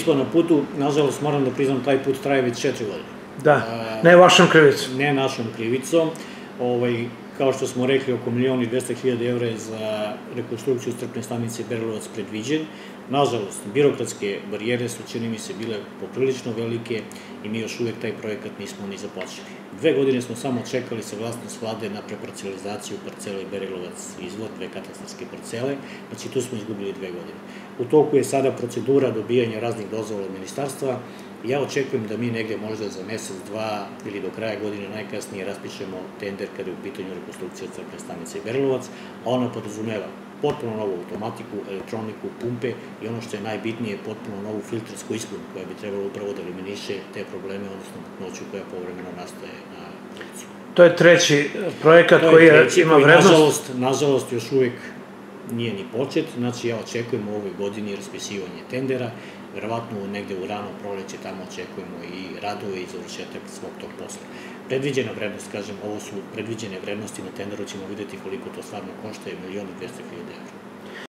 smo na putu, nažalost moram da priznam, taj put traje već 4 godine. Da, ne vašom krivicom. Ne našom krivicom. Kao što smo rekli, oko 1.200.000 evra je za rekonstrukciju crpne stanice Berilovac predviđen. Nažalost, birokratske barijere su, čini mi se, bile poprilično velike i mi još uvek taj projekat nismo ni započeli. 2 godine smo samo čekali saglasnost vlade na preparcelizaciju parcele Berilovac izvor, 2 katastarske parcele, znači tu smo izgubili 2 godine. U toku je sada procedura dobijanja raznih dozvola od ministarstva. Ja očekujem da mi negde možda za mesec, 2 ili do kraja godine najkasnije raspišemo tender kada je u pitanju rekonstrukcija crpne stanice Berilovac, a ona podrazumeva potpuno novu automatiku, elektroniku, pumpe i ono što je najbitnije, potpuno novu filtersku ispunu koja bi trebalo upravo da eliminiše te probleme, odnosno mutnoću koja povremeno nastaje na ulicu. To je treći projekat koji ima vrednost? Nažalost, još uvek nije ni počet, znači ja očekujem u ovoj godini raspisivanje tendera, verovatno negde u rano proleće tamo očekujemo i radove i završetak svog tog posla. Predviđena vrednost, kažem, ovo su predviđene vrednosti, na tenderu ćemo videti koliko to stvarno košta, je 1.200.000 evra.